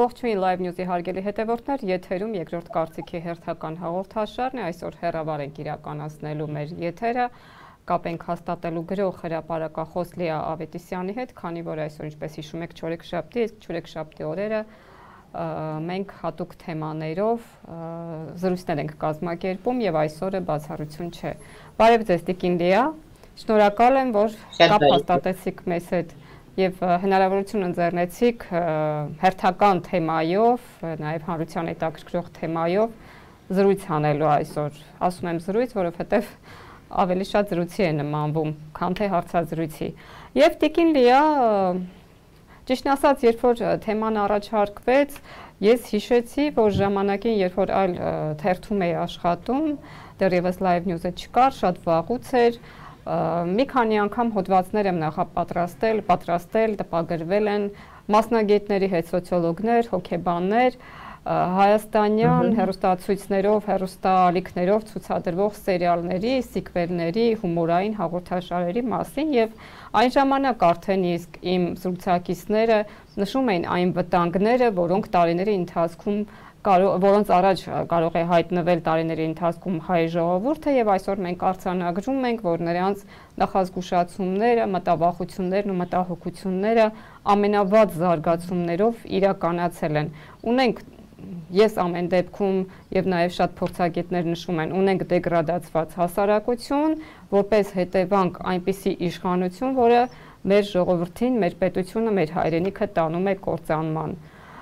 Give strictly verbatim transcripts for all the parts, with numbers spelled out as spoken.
Ողջույն Live News-ի հարգելի հետևորդներ, եթերում երկրորդ կարծիքի հերթական հաղորդաշարն է, այսօր հեռավար ենք իրականացնելու մեր եթերը, կապ ենք հաստատելու գրող հրապարակախոս Լիա Ավետիսյանի հետ, քանի որ այսօր ինչպես հիշում եք չորեքշաբթի, իսկ չորեքշաբթի օրերը մենք հատուկ թեմաներով զրույցներ ենք կազմակերպում եւ այսօրը բացառություն չէ։ Բարև ձեզ Տիկին Լիա, շնորհակալ եմ, որ կապ հաստատեցիք մեզ հետ եւ հնարավորություն ընձեռնեցիք հերթական թեմայով, նաեւ հանրության հետաքրքրող թեմայով զրույց անելու այսօր։ Ասում եմ զրույց, որովհետեւ ավելի շատ զրույցի է նմանվում, քան թե հարցազրույցի։ Եվ Տիկին Լիա, ճիշտն ասած, երբ որ թեման առաջարկվեց, ես հիշեցի, որ ժամանակին, երբ որ այլ թերթում էի աշխատում, դեռևս Live News-ը չկար, շատ վաղուց էր, մի քանի անգամ հոդվածներ եմ նախապատրաստել, պատրաստել, տպագրվել են մասնագետների հետ, սոցիոլոգներ, հոգեբաններ, հայաստանյան հեռուստացույցներով, հեռուստաալիքներով ցուցադրվող սերիալների, սիկվելների, հումորային հաղորդաշարերի մասին եւ այն ժամանակ արդեն իսկ իմ զրուցակիցները նշում էին այն վտանգները, որոնք տարիների ընթացքում որոնց առաջ կարող է հայտնվել տարիների ընթացքում հայ ժողովուրդը եւ այսօր մենք արձանագրում ենք, որ նրանց նախազգուշացումները, մտավախություններն ու մտահոգությունները ամենավատ զարգացումներով իրականացել են։ Ունենք ես ամեն դեպքում եւ նաեւ շատ փորձագետներ նշում են, ունենք դեգրադացված հասարակություն, որպես հետևանք այնպիսի իշխանություն, որը մեր ժողովրդին, մեր պետությունը, մեր հայրենիքը տանում է կործանման։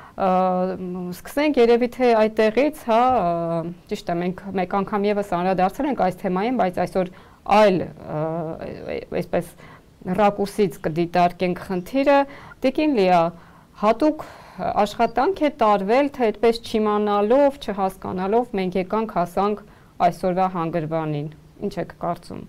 Սկսենք երևի թե այդտեղից, հա, ճիշտ է, մենք մեկ անգամ եւս անդրադարձել ենք այս թեմային, բայց այսօր այլ այսպես ռակուրսից կդիտարկենք խնդիրը։ Տիկին Լիա, հատուկ աշխատանք է տարվել, թե այդպես չիմանալով, չհասկանալով մենք եկանք հասանք այսօրվա հանգրվանին։ Ինչ եք կարծում։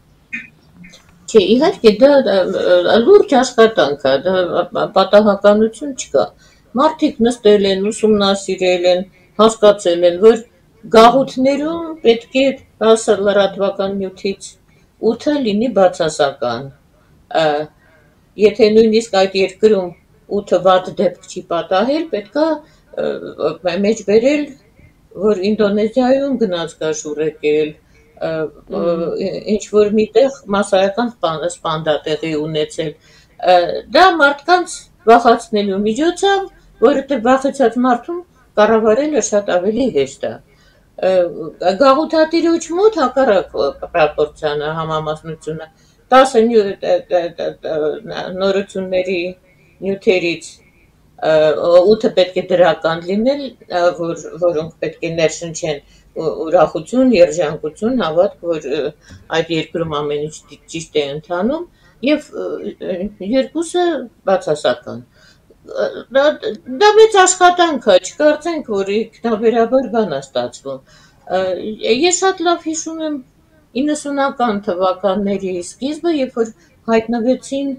Չէ, իհարկե դա լուրջ աշխատանք է, դա պատահականություն չկա։ Մարդիկ նստել են, ուսումնասիրել են, հասկացել են, որ գաղութներում պետք է տասը լրատվական նյութից ութը լինի բացասական։ Եթե նույնիսկ այդ երկրում ութը վատ դեպք չի պատահել, պետք է մեջ բերել, որ Ինդոնեզիայում գնաց կա շուռ եկել, ինչ որ միտեղ մասսայական սպանդա տեղի ունեցել։ Դա մարդկանց վախեցնելու միջոց է, որովհետև վախեցած մարդուն կառավարելը շատ ավելի հեշտ է։ Գաղութատիրոջ մոտ հակառակ պրոպորցիան է, համամասնությունը տասը նորությունների նյութերից ութը պետք է դրական լինել, որոնք պետք է ներշնչեն ուրախություն, երջանկություն, հավատք, որ այդ երկրում ամեն ինչ ճիշտ է ընթանում, եւ երկուսը բացասական։ Դա մեծ աշխատանք է, չկարծենք, որ ինքնաբերաբար բան է ստացվում։ Ես շատ լավ հիշում եմ իննսունական թվականների սկիզբը, երբ որ հայտնվեցին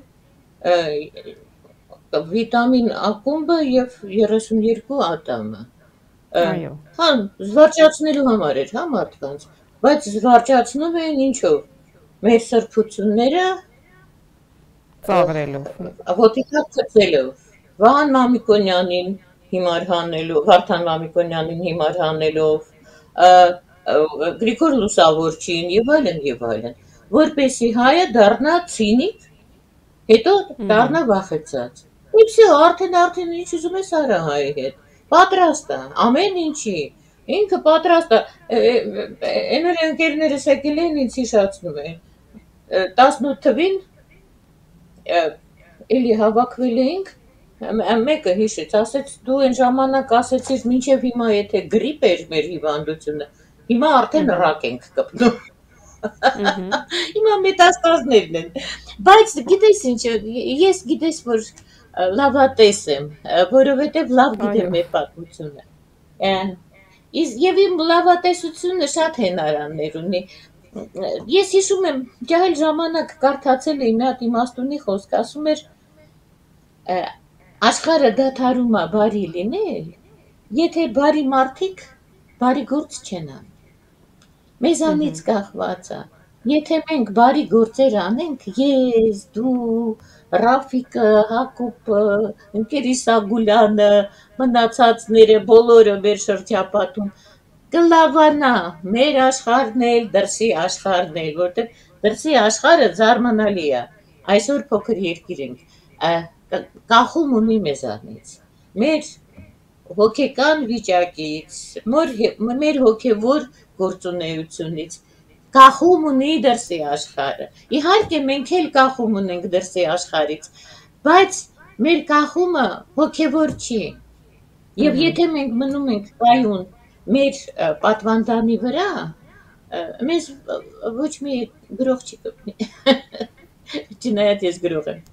վիտամին ակումբը եւ երեսունյոթ ատամը։ Այո։ Հա, զվարճացնելու համար էր, հա, մարդկանց, բայց զվարճացնում էին ինչով։ Մեր սրբությունները ծաղրելով, ոտիկա գցելով, Վահան Մամիկոնյանին հիմար հանելով, Վարդան Մամիկոնյանին հիմար հանելով, Գրիգոր Լուսավորչին եւ այլն եւ այլն, որպեսի հայը դառնա ցինիկ, հետո դառնա վախեցած։ Ու всё, արդեն արդեն ինչ ուզում ես արա հայի հետ։ Պատրաստ է, ամեն ինչի։ Ինքը պատրաստ է։ Էնոր ընկերներս եկել են ինձ հիշացնում են։ տասնութ թվին էլի հավաքվել էինք, մեկը հիշեց, ասեց դու այն ժամանակ ասեցիր մինչև հիմա եթե գրիպ էր մեր հիվանդությունը, հիմա արդեն ռակ ենք կպնում։ Հիմա մետաստազներն են։ Բայց գիտես ինչ, ես գիտես որ լավատես եմ, որովհետև լավ գիտեմ մեր պատմությունը։ Եվ իմ լավատեսությունը շատ հենարաններ ունի։ Ես հիշում եմ, ջահել ժամանակ կարդացել էի մի հատ իմաստունի խոսք, ասում էր աշխարհը դադարում է բարի լինել, եթե բարի մարդիկ բարի գործ չեն անում։ Մեզանից կախված է։ Եթե մենք բարի գործեր անենք, ես, դու, Ռաֆիկը, Հակոբը, ընկերիս Ագուլյանը, մնացածները, բոլորը մեր շրջապատում, կլավանա մեր աշխարհն էլ, դրսի աշխարհն էլ, որտեղ դրսի աշխարհը զարմանալի է։ Այսօր փոքր երկիր ենք, կախում ունի մեզանից։ Մեր հոգեկան վիճակից, մեր հոգևոր գործունեությունից կախում ունի դրսի աշխարհը։ Իհարկե մենք էլ կախում ունենք դրսի աշխարհից, բայց մեր կախումը հոգևոր չի։ Եվ եթե մենք մնում ենք կայուն մեր պատվանդանի վրա, մեզ ոչ մի գրող չի կպնի։ Չնայած ես գրող եմ։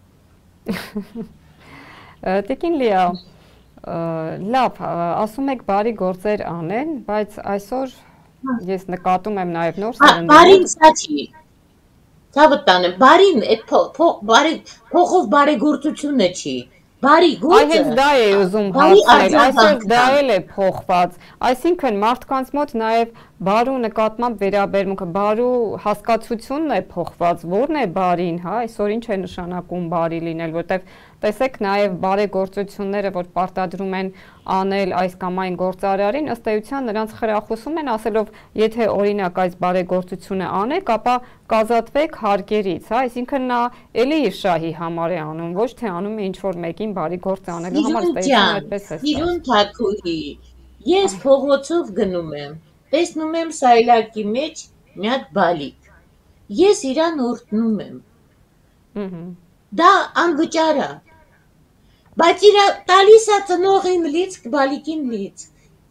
Տիկին Լիա, լավ, ասում եք բարի գործեր անեն, բայց այսօր ես նկատում եմ նաև նոր սերնդի։ Բարին սա չի։ Ցավդ տանեմ, բարին այդ փողով բարեգործությունը չի։ Բարի գործը։ Այ հենց դա է ուզում հարցնել, այսօր դա էլ է փոխված։ Այսինքն մարդկանց մոտ նաև բարու նկատմամբ վերաբերմունքը, բարու հասկացությունն է փոխված, որն է բարին, հա, այսօր ինչ է նշանակում բարի լինել, որտեղ տեսեք նաև բարեգործությունները, որ պարտադրում են անել այս կամ այն գործարարին, ըստ էության նրանց խրախուսում են ասելով, եթե օրինակ այս բարեգործությունը անեք, ապա կազատվեք հարկերից, հա, այսինքն նա էլի իր շահի համար է անում, ոչ թե անում է ինչ-որ մեկին բարի գործ անելու համար, ըստ էության այդպես է։ Սիրուն Թակուհի, ես փողոցով գնում եմ, տեսնում եմ սայլակի մեջ մի հատ բալիկ, ես իրան օրհնում եմ, դա անվճար է, բայց իրա տալիս է ծնողին լիցք, բալիկին լիցք,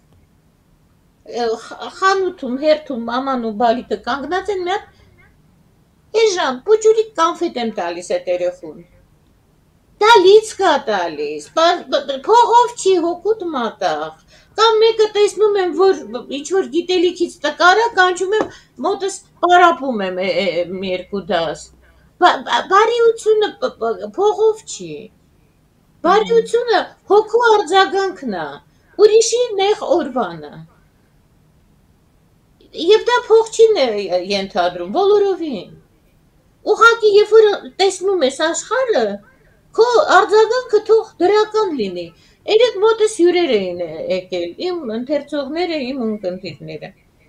խանութում, հերթում մաման ու բալիկը կանգնած են մի հատ, էժան, պուճուրիկ կանֆետ եմ տալիս այդ երեխուն, դա լիցք է տալիս, փողով չի, հոգուտ մատաղ, կամ մեկը տեսնում եմ, որ ինչ-որ գիտելիքից տկար է, կանչում եմ, մոտս պարապում եմ մի երկու դաս, բարիությունը փողով չի, բարիությունը հոգու արձագանքն է, ուրիշի նեղ օրվանը, և դա փող չի ենթադրում, բոլորովին, ուղղակի երբ որ տեսնում ես աշխարհը, քո արձագանքը թող դրական լինի, երեկ մոտս հյուրեր էին եկել, իմ ընթերցողները, իմ ունկնդիրները,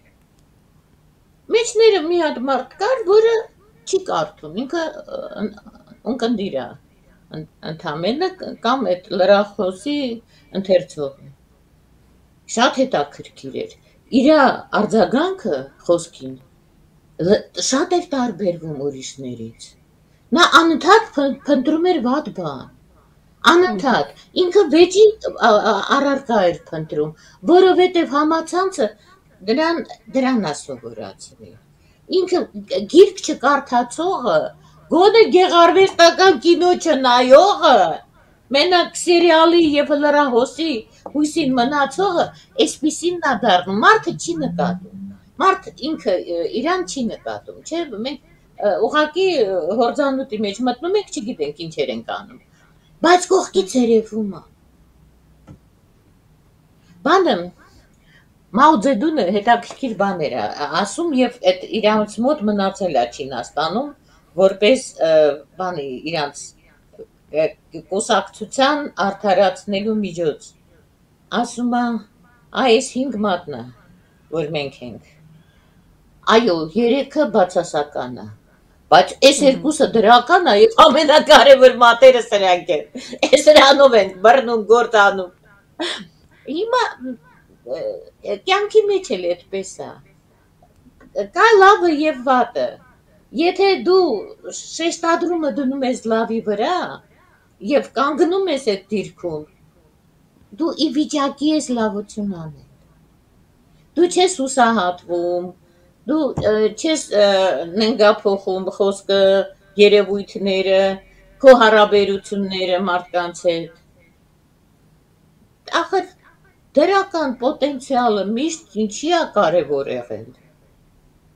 մեջները մի հատ մարդ կար, որը չի կարդում, ինքը ունկնդիր է, ընդամենը կամ այդ լրախոսի ընթերցողն է, շատ հետաքրքիր էր, իրա արձագանքը խոսքին շատ էր տարբերվում ուրիշներից, նա անընդհատ փնտրում էր վատ բան, անընդհատ, ինքը վեճին առարկա էր փնտրում, որովհետև համացանցը դրան է սովորացրել, ինքը գիրք չկարդացողը, գոնե գեղարվեստական կինո չնայողը, մենակ սերիալի և լրահոսի հույսին մնացողը այսպիսին նա դառնում, մարդը չի նկատում, մարդ ինքը իրան չի նկատում, չէ, մենք ուղղակի հորձանուտի մեջ մտնում ենք, չգիտենք ինչեր ենք անում, բայց կողքից երևում է, բանը, Մաո Ձեդունը հետաքրքիր բան էր ասում և իրանց մոտ մնացել է Չինաստանում, որպես բանի իրանց կուսակցության արդարացնելու միջոց, ասում է, այս հինգ մատնը, որ մենք ենք, այո, երեքը բացասական է, բայց այս երկուսը դրական է և ամենակարևոր մատերը սրանք են, այս սրանով ենք բռնում, գործ անում, հիմա կյանքի մեջ էլ այդպես է, կա լավը և վատը, եթե դու շեշտադրումը դնում ես լավի վրա և կանգնում ես այդ դիրքում, դու ի վիճակի ես լավություն անել, դու չես հուսահատվում, դու չես նենգափոխում խոսքը, երևույթները, քո հարաբերությունները մարդկանց հետ, ախր դրական պոտենցիալը միշտ ինչի է կարևոր եղել,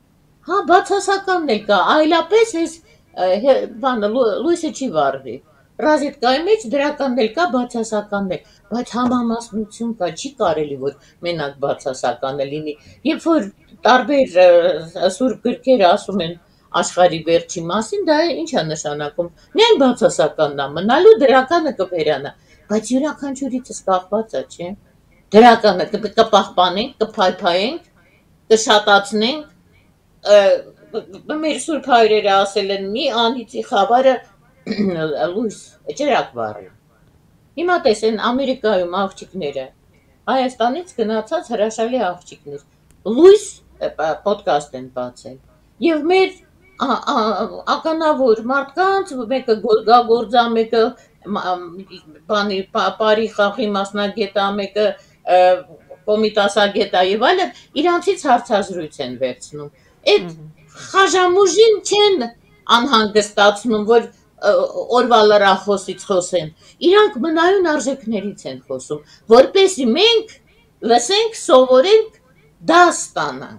հա բացասականն էլ կա, այլապես ես լույսը չի վառվի, ռազետկայի մեջ դրականն էլ կա, բացասականն էլ, բայց համամասնություն կա, չի կարելի, որ մենակ բացասականը լինի։ Երբ որ տարբեր սուրբ գրքերը ասում են աշխարհի վերջի մասին, դա ինչ է նշանակում։ Միայն բացասականն է մնալու, դրականը կվերանա, բայց յուրաքանչյուրիցս կախված է, չէ՞։ Դրականը կպահպանենք, կփայփայենք, կշատացնենք, մեր սուրբ հայրերը ասել են՝ մի անիծի խավարը լույս, ջրակ վառի։ Հիմա տեսեն Ամերիկայում աղջիկները, Հայաստանից գնացած հրաշալի աղջիկներ, լույս պոդքասթ են բացել։ Եվ մեր ականավոր մարդկանց, մեկը գորգագործա, մեկը բանի պարի խաղի մասնագետ է, մեկը կոմիտասագետ է եւ այլն, իրանցից հարցազրույց են վերցնում։ Այդ խաժամուժին չեն անհանգստացնում, որ օրվա լրախոսից խոսեն, իրանք մնայուն արժեքներից են խոսում, որպեսզի մենք լսենք, սովորենք, դաս ստանանք։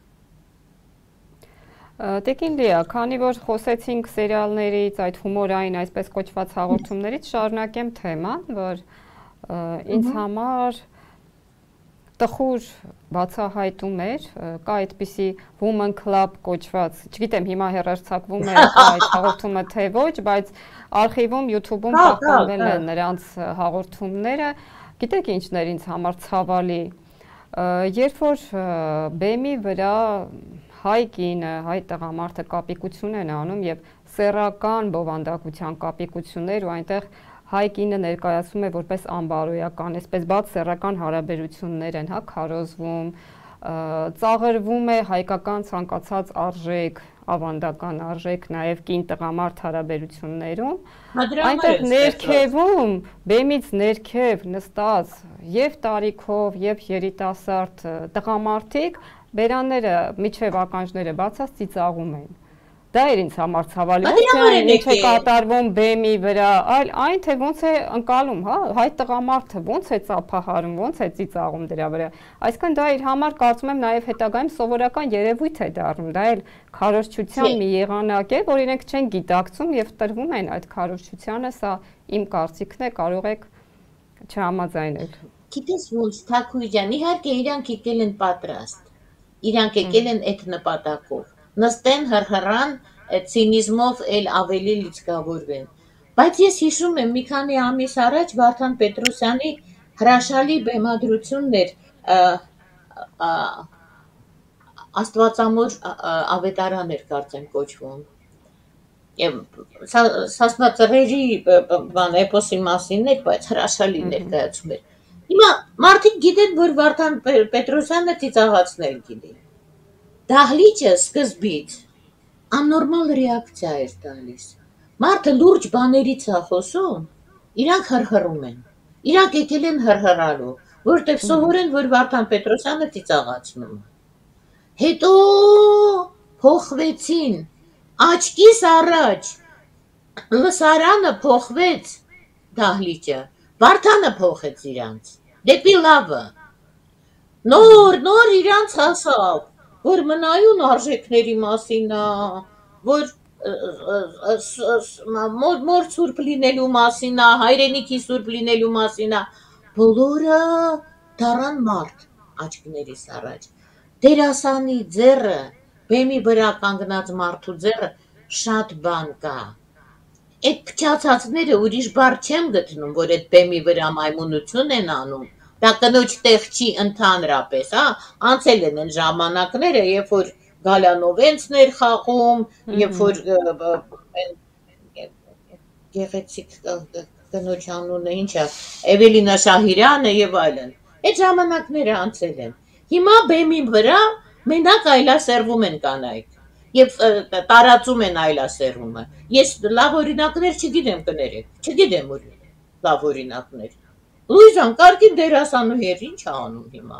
Տիկին Լիա, քանի որ խոսեցինք սերիալներից, այդ հումորային այսպես կոչված հաղորդումներից, շարունակեմ թեման, որ ինձ համար տխուր բացահայտում էր, կա այդպիսի Women Club կոչված, չգիտեմ հիմա հեռարձակվում է այդ հաղորդումը թե ոչ, բայց արխիվում YouTube-ում պահպանվել են նրանց հաղորդումները, գիտեք ինչն էր ինձ համար ցավալի, երբ որ բեմի վրա հայ կինը, հայ տղամարդը կապիկություն են անում եւ սեռական բովանդակության կապիկություններ ու այնտեղ հայ կինը ներկայացում է որպես անբարոյական, այսպես բաց սեռական հարաբերություններ են, հա, քարոզվում, ծաղրվում է հայկական ցանկացած արժեք, ավանդական արժեք, նաև կին տղամարդ հարաբերություններում, այնտեղ ներքևում, բեմից ներքև նստած եւ տարիքով եւ երիտասարդ տղամարդիկ բերանները միջև ականջները բացած ծիծաղում են։ Դա էր ինձ համար ցավալի, ինչ է կատարվում բեմի վրա, այլ այն թե ոնց է ընկալում, հա, հայ տղամարդը ոնց է ծափահարում, ոնց է ծիծաղում դրա վրա։ Այսինքն դա իր համար կարծում եմ նաև հետագայում սովորական երևույթ է դառնում, դա էլ քարոզչության մի եղանակ է, որ իրենք չեն գիտակցում եւ տրվում են այդ քարոզչությանը, սա իմ կարծիքն է, կարող եք չհամաձայնել։ Գիտես ոնց, Թակուի ջան, իհարկե իրանք եկել են պատրաստ, իրանք եկել են այդ նպատակով, նստեն հրհրան, ցինիզմով էլ ավելի լիցքավորվեն։ Բայց ես հիշում եմ մի քանի ամիս առաջ Վարդան Պետրոսյանի հրաշալի բեմադրությունն էր Աստվածամոր ավետարան էր կարծեմ կոչվում։ Եվ Սասնա ծռերի բան էպոսի մասին էր, բայց հրաշալի ներկայացում էր։ Հիմա մարդիկ գիտեն, որ Վարդան Պետրոսյանը ծիծաղացնել գիտի։ Դահլիճը սկզբից աննորմալ ռեակցիա էր տալիս։ Մարդը լուրջ բաներից է խոսում, իրանք հրհրում են։ Իրանք եկել են հրհրալու, որտեղ սովորեն, որ Վարդան Պետրոսյանը ծիծաղացնում է։ Հետո փոխվեցին, աչքիս առաջ լսարանը փոխվեց դահլիճը, Վարդանը փոխեց իրանց, դեպի լավը։ Նոր, նոր իրանց հասավ, որ մնայուն արժեքների մասին է, որ մոր սուրբ լինելու մասին է, հայրենիքի սուրբ լինելու մասին է, բոլորը դառան մարդ աչքներիս առաջ։ Դերասանի ձեռը, բեմի վրա կանգնած մարդու ձեռը շատ բան կա։ Այդ փչացածները ուրիշ բառ չեմ գտնում, որ այդ բեմի վրա մայմունություն են անում։ Դա կնոջ տեղ չի ընդհանրապես, հա, անցել են այն ժամանակները, երբ որ Գալանովենցներ խաղում, երբ որ գեղեցիկ կնոջ անունը ինչ է, Էվելինա Շահիրյանը եւ այլն։ Այդ ժամանակները անցել են։ Հիմա բեմի վրա մենակ այլասերվում են կանայք եւ տարածում են այլասերումը։ Ես լավ օրինակներ չգիտեմ կներեք, չգիտեմ որ լավ օրինակներ։ Լույզան կարգին դերասանուհի ինչ է անում հիմա։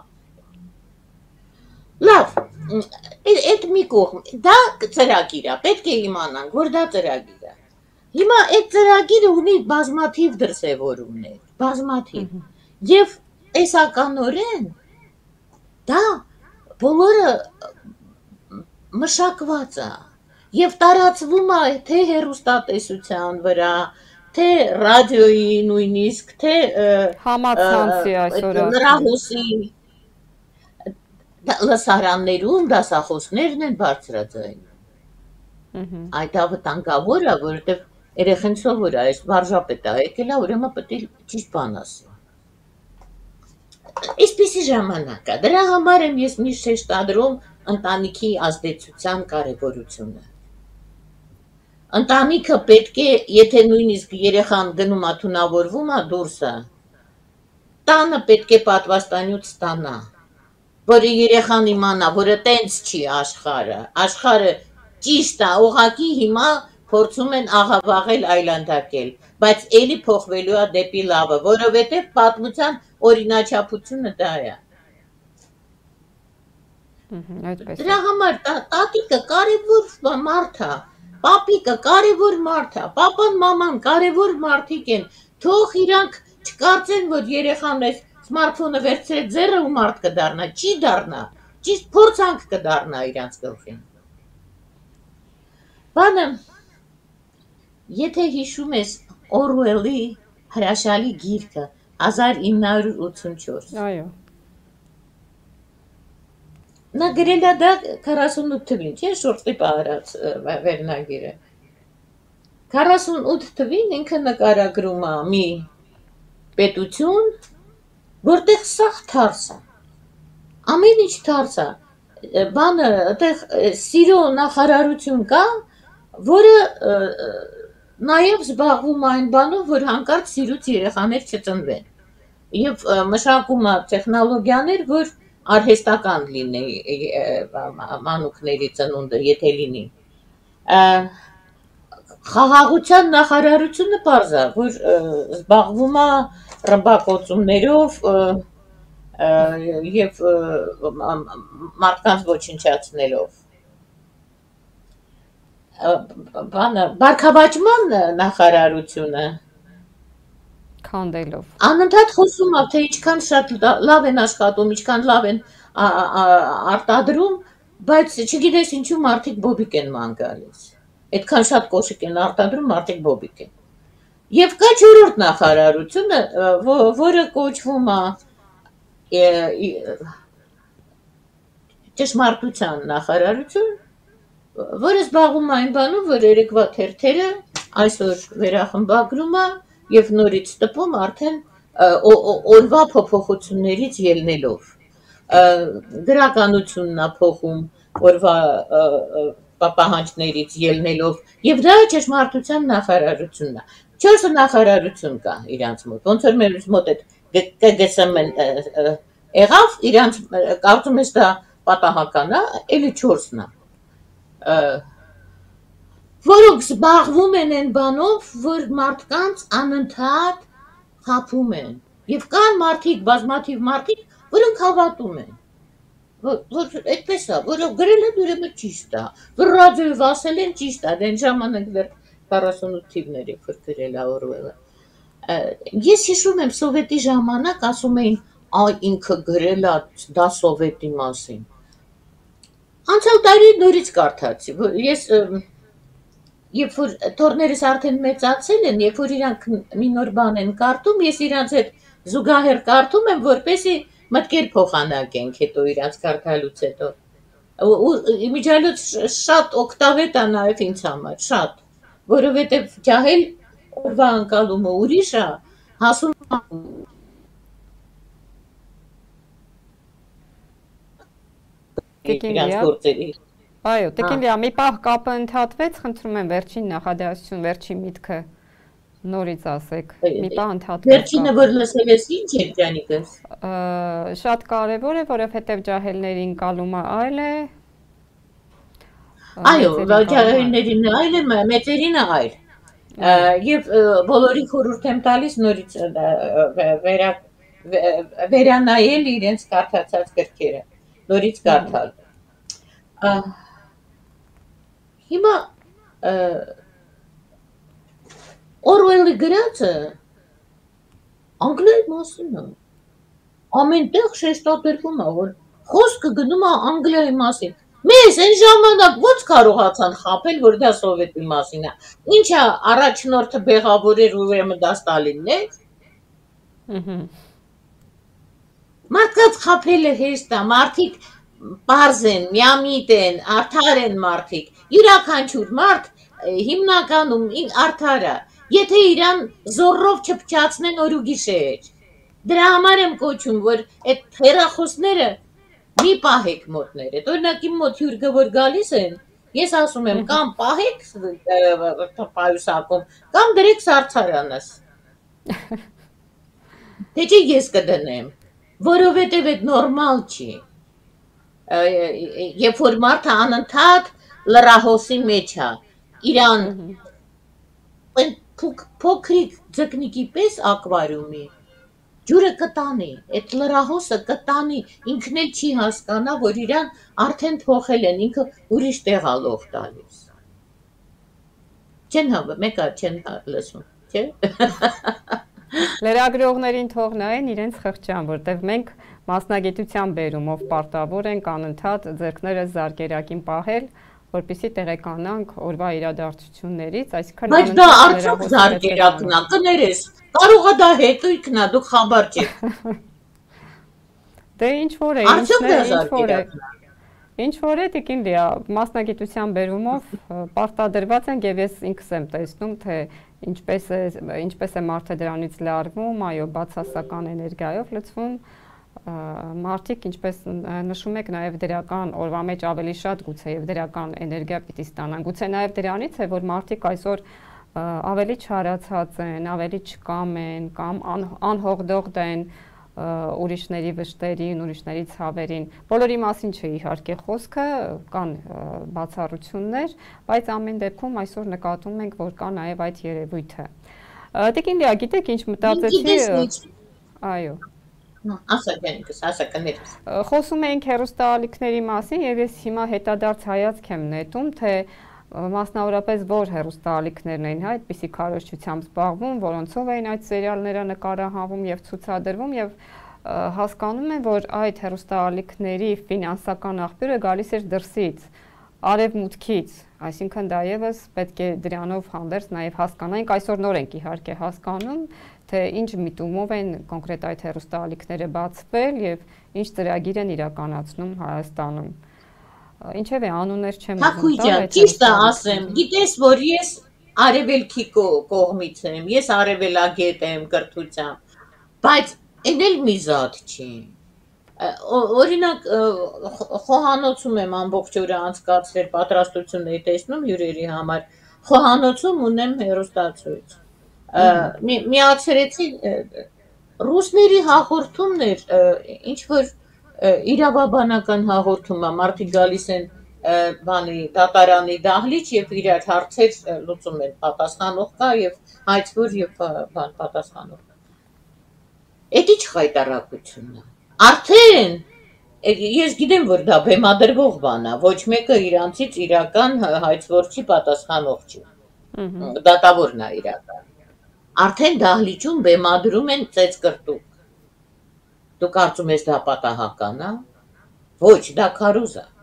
Լավ, այդ մի կողմ, դա ծրագիր է, պետք է իմանանք, որ դա ծրագիր է։ Հիմա այդ ծրագիրը ունի բազմաթիվ դրսևորումներ, բազմաթիվ։ Եվ տեսականորեն դա բոլորը մշակված է եւ տարածվում է թե հեռուստատեսության վրա, թե ռադիոյի նույնիսկ, թե Համացանցի այսօր արդեն։ լրահոսի լսարաններում դասախոսներն են բարձրաձայնում։ Այդ վտանգավոր է, որովհետև երեխեն սովոր է, այս վարժապետը եկել է, ուրեմն պետք է ճիշտ բան ասի։ Այսպիսի ժամանակ է, դրա համար եմ ես միշտ շեշտադրում ընտանիքի ազդեցության կարևորությունը։ Ընտանիքը պետք է, եթե նույնիսկ երեխան գնում է թունավորվում է դուրսը, տանը պետք է պատվաստանյութ ստանա, որը երեխան իմանա, որը տենց չի աշխարհը, աշխարհը ճիշտ է, ուղղակի հիմա փորձում են աղավաղել, այլանդակել, բայց էլի փոխվելու է դեպի լավը, որովհետև պատմության օրինաչափությունը դա է։ Դրա համար տատիկը կարևոր մարդ է, պապիկը կարևոր մարդ է, պապան, մաման կարևոր մարդիկ են, թող իրանք չկարծեն, որ երեխան այս սմարթֆոնը վերցրեց ձեռը ու մարդ կդառնա, չի դառնա, ճիշտ փորձանք կդառնա իրանց գլխին։ Բանը, եթե հիշում ես Օրուելի հրաշալի գիրքը հազար ինը հարյուր ութսունչորս։ Այո։ Նա գրել է դա քառասունութ թվին, չէ՞, շորտի պահարած վերնագիրը։ քառասունութ թվին ինքը նկարագրում է մի պետություն, որտեղ սաղ թարս է։ Ամեն ինչ թարս է։ Բանը, այդտեղ սիրո նախարարություն կա, որը նաև զբաղվում այն բանով, որ հանկարծ սիրուց երեխաներ չծնվեն։ Եվ մշակում է տեխնոլոգիաներ, որ արհեստական լինի մանուկների ծնունդը, եթե լինի։ Խաղաղության նախարարությունը պարզ է, որ զբաղվում է ռմբակոծումներով և մարդկանց ոչնչացնելով։ Բարգավաճման նախարարությունը քանդելով։ Անընդհատ խոսում է, թե ինչքան շատ լավ են աշխատում, ինչքան լավ են արտադրում, բայց չգիտես ինչու մարդիկ բոբիկ են ման գալիս։ Այդքան շատ կոշիկ են արտադրում, մարդիկ բոբիկ են։ Եվ կա չորրորդ նախարարությունը, որը կոչվում է ճշմարտության նախարարություն, որը զբաղվում է այն բանում, որ երեկվա թերթերը այսօր վերախմբագրում է և նորից տպում արդեն օրվա փոփոխություններից ելնելով։ Գրականությունն է փոխում օրվա պահանջներից ելնելով, և դա ճշմարտության նախարարությունն է։ Չորսը նախարարություն կա իրանց մոտ, ոնց որ մեր մոտ այդ կը գե էս էմ եղավ, իրանց կարծում ես դա պատահական է, էլի չորսն է, որոնք զբաղվում են այն բանով, որ մարդկանց անընդհատ խաբում են, և կան մարդիկ, բազմաթիվ մարդիկ, որոնք հավատում են, որ այդպես է, որով գրել են ուրեմն ճիշտ է, որ ռադիոյով ասել են ճիշտ է, դեն ժամանակ դեռ քառասունութ թիվներ եք, որ գրել է Օրուելը։ Ես հիշում եմ սովետի ժամանակ ասում էին, այ ինքը գրել է դա սովետի մասին։ Անցյալ տարի նորից կարդացի, ես երբ որ թոռներս արդեն մեծացել են, երբ որ իրանք մի նոր բան են կարդում, ես իրանց հետ զուգահեռ կարդում եմ, որպեսզի մտքեր փոխանակենք հետո իրանց կարդալուց հետո։ Իմիջիայլոց շատ օգտավետ է նաև ինձ համար, շատ, որովհետև ջահել օրվա ընկալումը ուրիշ է, հասուն իրանց գործերի։ Այո, Տիկին Լիա, մի պահ կապը ընդհատվեց, խնդրում եմ վերջին նախադասություն, վերջին միտքը նորից ասեք, մի պահ ընդհատվեց։ Վերջինը, որ լսել ես, ինչ էր ջանիկս։ Շատ կարևոր է, որովհետև ջահելների ընկալումը այլ է։ Այո, ջահելներին այլ է, մեծերին այլ։ Եվ բոլորի խորհուրդ եմ տալիս նորից վերանայել իրենց կարդացած գրքերը, նորից կարդալ։ Հիմա Օրուելի գրածը Անգլիայի մասին է։ Ամեն տեղ շեշտադրվում է, որ խոսքը գնում է Անգլիայի մասին։ Մեզ այն ժամանակ ո՞նց կարողացան խաբել, որ դա սովետի մասին է։ Ինչա առաջնորդը բեղավոր էր, ուրեմն դա Ստալինն էր։ Մարդկանց խաբելը հեշտ է, մարդիկ պարզ են, միամիտ են, արդար են մարդիկ։ Յուրաքանչյուր մարդ հիմնականում արդար է։ Եթե իրան զոռով չփչացնեն օր ու գիշեր։ Դրա համար եմ կոչում, որ այդ հեռախոսները մի պահեք մոտները։ Օրինակ իմ մոտ հյուրը որ գալիս են, ես ասում եմ կամ պահեք պայուսակում, կամ դրեք սարցարանս։ Թե չէ ես կդնեմ, որովհետև այդ նորմալ չի։ Երբ որ մարդը անընդհատ լրահոսի մեջ է, իրան փոքրիկ ձկնիկի պես ակվարիումի ջուրը կտանի, այդ լրահոսը կտանի, ինքն էլ չի հասկանա, որ իրան արդեն փոխել են, ինքը ուրիշ տեղ ա լող տալիս։ Չեն հավը, մեկա չեն լսում, չէ՞։ Լրագրողներին թող նայեն իրենց խղճան, որտեղ մենք մասնագիտության բերումով պարտավոր ենք անընդհատ ձեռքները զարկերակին պահել, որպեսզի տեղեկանանք օրվա իրադարձություններից, այսինքն բայց դա արդյոք զարկերակն է, կներես, կարող է դա հետույքն է, դուք խաբար չեք։ Դե ինչ որ է, ինչն է, ինչ որ է։ Ինչ որ է, տիկին Լիա, մասնագիտության բերումով պարտադրված ենք եւ ես ինքս եմ տեսնում, թե ինչպես է ինչպես է մարդը դրանից լարվում, այո, բացասական էներգիայով լցվում։ Մարդիկ, ինչպես նշում եք, նաև դրական օրվա մեջ ավելի շատ գուցե եւ դրական էներգիա պիտի ստանան։ Գուցե նաև դրանից է, որ մարդիկ այսօր ավելի չարացած են, ավելի չկամ են կամ անհողդողդ են ուրիշների վշտերին, ուրիշների ցավերին։ Բոլորի մասին չէ իհարկե խոսքը, կան բացառություններ, բայց ամեն դեպքում այսօր նկատում ենք, որ կա նաև այդ երևույթը։ Տիկին Լիա, գիտեք ինչ մտածեցի։ Այո։ Ասակենիկս, ասականերս։ Խոսում էինք հեռուստաալիքների մասին եւ ես հիմա հետադարձ հայացք եմ նետում, թե մասնավորապես որ հեռուստաալիքներն էին, հա, այդպիսի քարոզչությամբ զբաղվում, որոնցով էին այդ սերիալները նկարահանվում եւ ցուցադրվում եւ հասկանում եմ, որ այդ հեռուստաալիքների ֆինանսական աղբյուրը գալիս էր դրսից, արևմուտքից, այսինքն դա եւս պետք է դրանով հանդերձ նաեւ հասկանանք, այսօր նոր ենք իհարկե հասկանում, թե ինչ միտումով են կոնկրետ այդ հեռուստաալիքները բացվել եւ ինչ ծրագիր են իրականացնում Հայաստանում։ Ինչեւ է անուններ չեմ ուզում տալ։ Ճիշտ է ասեմ, գիտես որ ես արևելքի կողմից եմ, ես արևելագետ եմ կրթությամբ, բայց այն էլ մի զատ չի։ Օրինակ խոհանոցում եմ ամբողջ օրը անցկացրել, պատրաստություններ տեսնում հյուրերի համար, խոհանոցում ունեմ հեռուստացույց։ Միացրեցի ռուսների հաղորդումներ, ինչ որ իրավաբանական հաղորդում է, մարդիկ գալիս են բանի դատարանի դահլիճ եւ իրար հարցեր լուծում են, պատասխանող կա եւ հայցվոր եւ բան պատասխանող։ Էդ ինչ խայտարակությունն է։ Արդեն ես գիտեմ, որ դա բեմադրվող բան է, ոչ մեկը իրանցից իրական հայցվոր չի, պատասխանող չի։ Դատավորն է իրական։ Արդեն դահլիճում բեմադրում են ծեծկրտուկ։ Դու կարծում ես դա պատահական է։ Ոչ, դա քարոզ է։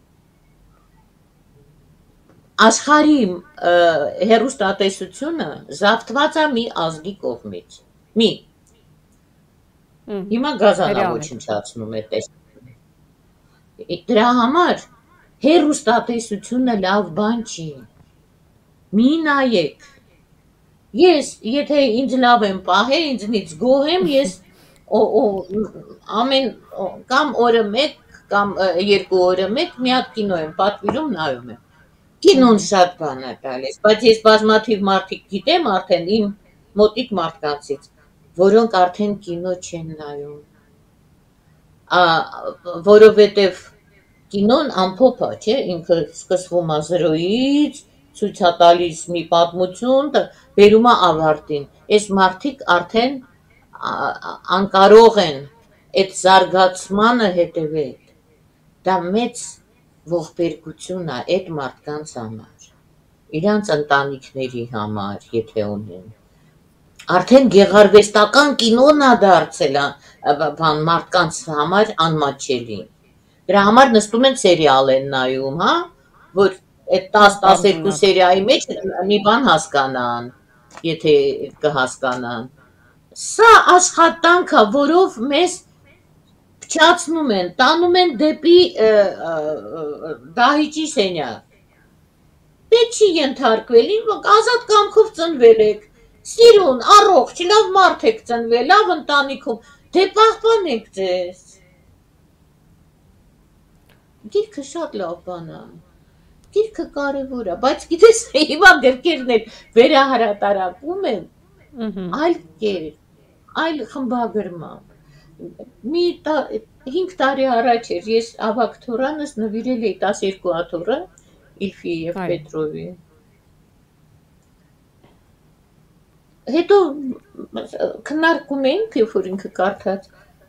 Աշխարհի հեռուստատեսությունը զավթված է մի ազգի կողմից։ Մի Հիմա գազանա ոչնչացնում է տեսնում։ Դրա համար հեռուստատեսությունը լավ բան չի։ Մի նայեք։ Ես, եթե ինձ լավ եմ պահել, ինձնից գոհ եմ, ես ամեն կամ օրը մեկ կամ երկու օրը մեկ մի հատ կինո եմ պատվիրում, նայում եմ։ Կինոն շատ բան է տալիս, բայց ես բազմաթիվ մարդիկ գիտեմ արդեն իմ մոտիկ մարդկանցից, որոնք արդեն կինո չեն նայում, որովհետև կինոն ամփոփ է, չէ, ինքը սկսվում է զրոյից, ցույց է տալիս մի պատմություն, բերում է ավարտին, այս մարդիկ արդեն անկարող են այդ զարգացմանը հետևել, դա մեծ ողբերգություն է այդ մարդկանց համար, իրանց ընտանիքների համար, եթե ունեն, արդեն գեղարվեստական կինոն է դարձել մարդկանց համար անմատչելի, Դրա համար նստում են սերիալ են նայում, հա, որ այդ տասը տասներկու սերիայի մեջ մի բան հասկանան, եթե կհասկանան։ Սա աշխատանք է, որով մեզ փչացնում են, տանում են դեպի դահիճի սենյակ։ Պետք չի ենթարկվել, ազատ կամքով ծնվել եք, սիրուն, առողջ, լավ մարդ եք ծնվել, լավ ընտանիքում, դե պահպանեք ձեզ։ Գիրքը շատ լավ բան է, գիրքը կարևոր է, բայց գիտես հիմա գրքերն էլ վերահրատարակում են այլ կերպ, այլ խմբագրմամբ։ Մի հինգ տարի առաջ էր, ես ավագ թորանս նվիրել էի տասներկու աթոռը Իլֆի և Պետրովի։ Հետո քննարկում էինք, երբ որ ինքը կարդաց,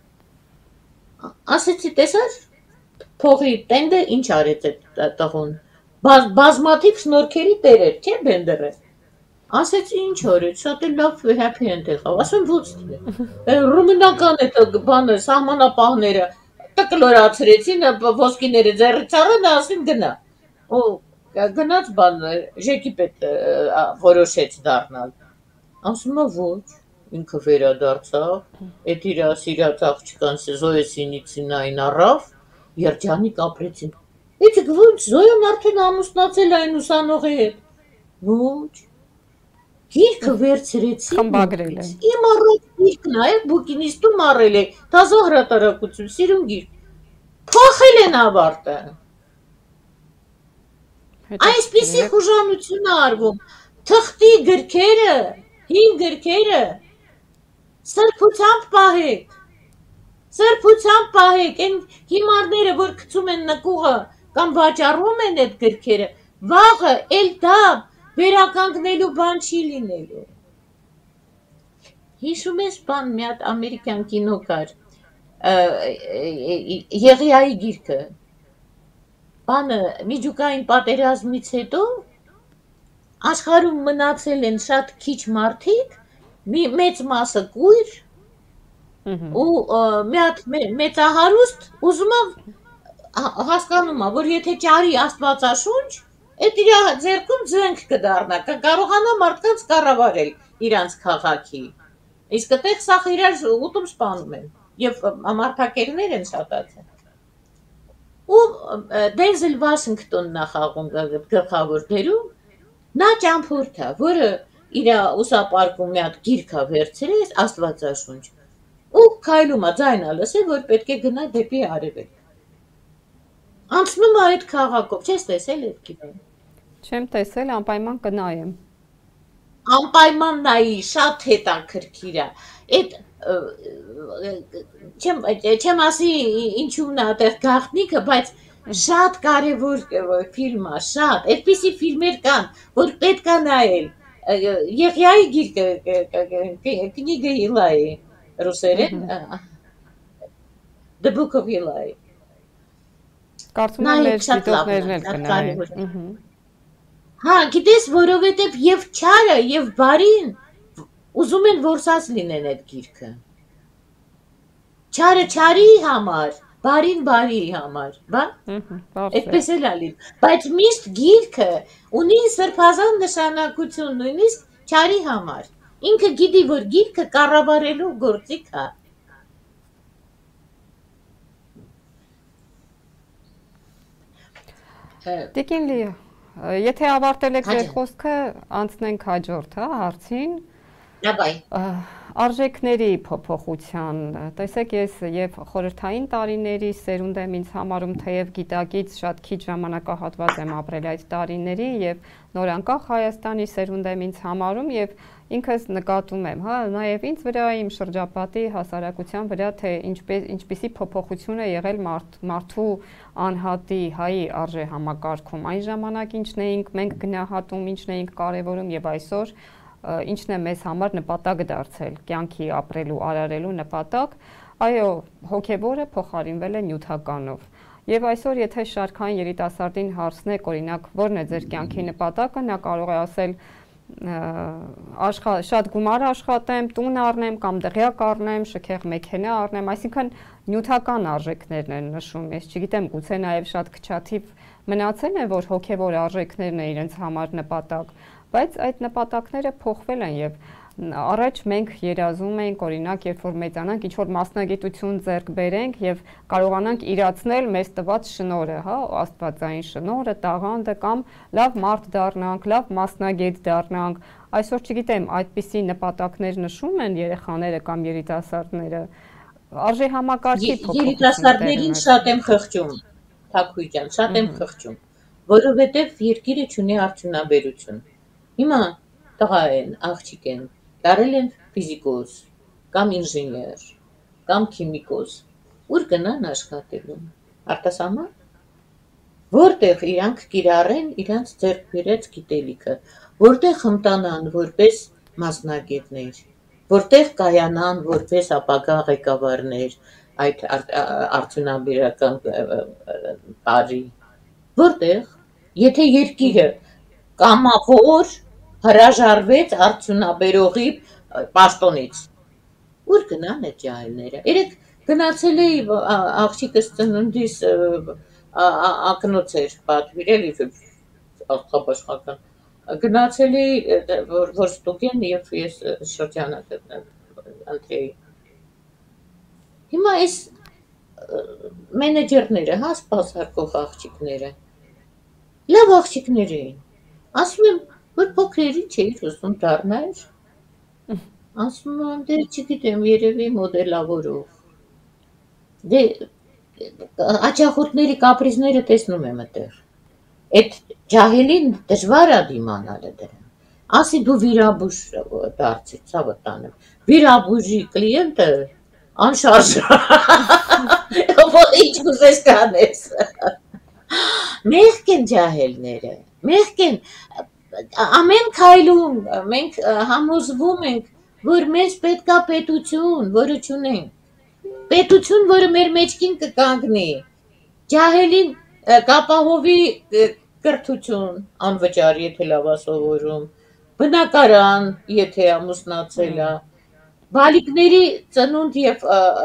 ասեցի, տեսար, փողի տենդը ինչ արեց այդ տղուն, բազմաթիվ շնորհքերի տեր էր, չէ Բենդերը։ Ասեցի, ինչ արեց, շատ էլ լավ happy end եղավ, ասեմ ոչ ռումինական այդ բանը, սահմանապահները տկլորացրեցին, ոսկիները ձեռից առան, ասին գնա։ Ու գնաց բան, ժեկի պետ որոշեց դառնալ։ Ասում է ոչ, ինքը վերադարձավ, այդ իր սիրած աղջկան Զոյե Սինիցինային առավ, երջանիկ ապրեցին։ Էդի ոնց Զոյան արդեն ամուսնացել այն ուսանողի հետ։ Ոչ։ Գիրքը վերցրեցին։ Խմբագրել են։ Իմ առողջ գիրքն է, բուկինիստում առել է, տազա հրատարակություն, սիրուն գիրք։ Փոխել են ավարտը։ Այսպիսի խուժանություն է արվում։ Թղթի գրքերը, հին գրքերը սրբությամբ պահեք, սրբությամբ պահեք, այն հիմարները, որ գցում են նկուղը կամ վաճառում են այդ գրքերը, վաղը էլ դա վերականգնելու բան չի լինելու։ Հիշում ես բան մի հատ ամերիկյան կինո կար, Եղիայի գիրքը, բանը միջուկային պատերազմից հետո աշխարհում մնացել են շատ քիչ մարդիկ, մեծ մասը կույր, ու մի հատ մեծահարուստ ուզում է հասկանում է, որ եթե ճարի աստվածաշունչ, այդ իր ձեռքում ձենք կդառնա, կկարողանա մարդկանց կառավարել իրանց քաղաքի։ Իսկ այդտեղ սա իրար ուտում սպանում են, եւ մարդակերներ են շատացել։ Ու Դենզել Վաշինգտոնն է խաղում գլխավոր դերում, նա ճամփորդ է, որը իր ուսապարկում մի հատ գիրք է վերցրել, աստվածաշունչ, ու քայլում է ձայն է լսել, որ պետք է գնա դեպի արևելք։ Անցնում է այդ քաղաքով, չես տեսել այդ կինոն։ Չեմ տեսել, անպայման կնայեմ։ Անպայման նայի, շատ հետաքրքիր է։ Այդ չեմ ասի ինչու՞մն է այդտեղ գաղտնիքը, բայց շատ կարևոր ֆիլմ է, շատ։ Այդպիսի ֆիլմեր կան, որ պետք է նայել։ Եղիայի գիրքը, կնիգը Իլայի, ռուսերեն, The Book of Eli։ Կարծում եմ մեր դիտողներն էլ կնայեն։ Հա, գիտես, որովհետև եւ չարը եւ բարին ուզում են որսած լինեն այդ գիրքը։ Չարը չարի համար, բարին բարի համար, բա։ Այդպես էլ ալի։ Բայց միշտ գիրքը ունի սրբազան նշանակություն, նույնիսկ չարի համար։ Ինքը գիտի, որ գիրքը կառավարելու գործիք է։ Տիկին Լիա, եթե ավարտել եք ձեր խոսքը, անցնենք հաջորդ, հա, հարցին։ Լավայ։ Արժեքների փոփոխության, տեսեք, ես եւ խորհրդային տարիների սերունդ եմ ինձ համարում, թեև գիտակից շատ քիչ ժամանակահատված եմ ապրել այդ տարիների եւ նորանկախ Հայաստանի սերունդ եմ ինձ համարում եւ ինքս նկատում եմ, հա, նաեւ ինձ վրա, իմ շրջապատի հասարակության վրա, թե ինչպես ինչպիսի փոփոխություն է եղել մարդու անհատի հայի արժեհամակարգում։ Այն ժամանակ ինչն էինք մենք գնահատում, ինչն էինք կարևորում եւ այսօր ինչն է մեզ համար նպատակ դարձել, կյանքի ապրելու, արարելու նպատակ, այո, հոգևորը փոխարինվել է նյութականով։ Եվ այսօր եթե շարքային երիտասարդին հարցնեք, օրինակ, որն է ձեր կյանքի նպատակը, նա կարող է ասել աշխա շատ գումար աշխատեմ, տուն առնեմ կամ դղյակ առնեմ, շքեղ մեքենա առնեմ, այսինքն նյութական արժեքներն են նշում։ Ես չգիտեմ, գուցե նաև շատ քչաթիվ մնացել են, որ հոգևոր արժեքներն են իրենց համար նպատակ, բայց այդ նպատակները փոխվել են եւ առաջ մենք երազում ենք, օրինակ, երբ որ մեծանանք, ինչ որ մասնագիտություն ձեռք բերենք եւ կարողանանք իրացնել մեզ տված շնորհը, հա, աստվածային շնորհը, տաղանդը կամ լավ մարդ դառնանք, լավ մասնագետ դառնանք։ Այսօր չգիտեմ, այդպիսի նպատակներ նշում են երեխաները կամ երիտասարդները։ Արժե համակարգի երիտասարդներին շատ եմ խղճում, Թաքույյան, շատ եմ խղճում, որովհետեւ երկիրը չունի արդյունաբերություն։ Հիմա տղա են, աղջիկ են, դարել են ֆիզիկոս, կամ ինժեներ, կամ քիմիկոս, ուր գնան աշխատելու, արտասահման, որտեղ իրանք կիրառեն իրանց ձեռք բերած գիտելիքը, որտեղ հմտանան որպես մասնագետներ, որտեղ կայանան որպես ապագա ղեկավարներ այդ արդյունաբերական տարի, որտեղ, եթե երկիրը կամավոր հրաժարվեց արդյունաբերողի պաշտոնից, ուր գնան այդ ջահելները։ Երեք գնացել էի աղջիկս ծնունդիս ակնոց էր պատվիրել աստղաբաշխական, գնացել էի, որ ստուգեն և ես շրջանակ ընտրեի։ Հիմա այս մենեջերները, հա, սպասարկող աղջիկները, լավ աղջիկներ էին, ասում եմ, որ փոքրերի չէիր ուզում դառնալ, ասում եմ, դե չգիտեմ, երևի մոդելավորող, դե աջախորդների կապրիզները տեսնում եմ այդտեղ, այդ ջահելին դժվար է դիմանալը դրան, ասի դու վիրաբույժ դարձիր, ցավը տանեմ, վիրաբույժի կլիենտը անշարժ ինչ կուզես կանես, մեղք են ջահելները, մեղք են, ամեն քայլում մենք համոզվում ենք, որ մեզ պետք է պետություն, որը չունենք, պետություն, որը մեր մեջքին կկանգնի, ջահելին կապահովի կրթություն, անվճար, եթե լավ է սովորում, բնակարան, եթե ամուսնացել է, բալիկների ծնունդ և